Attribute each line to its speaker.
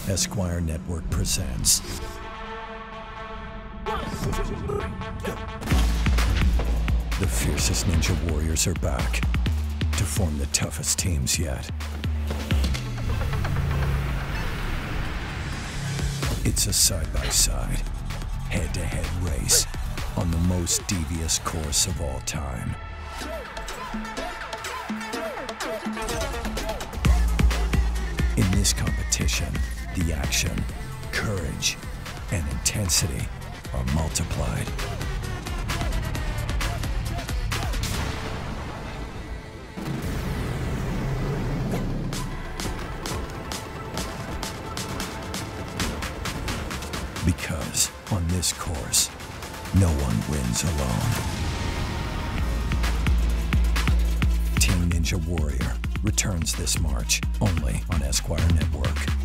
Speaker 1: Esquire Network presents the fiercest ninja warriors are back to form the toughest teams yet. It's a side-by-side, head-to-head race on the most devious course of all time. In this competition, the action, courage, and intensity are multiplied. Because on this course, no one wins alone. Team Ninja Warrior returns this March only on Esquire Network.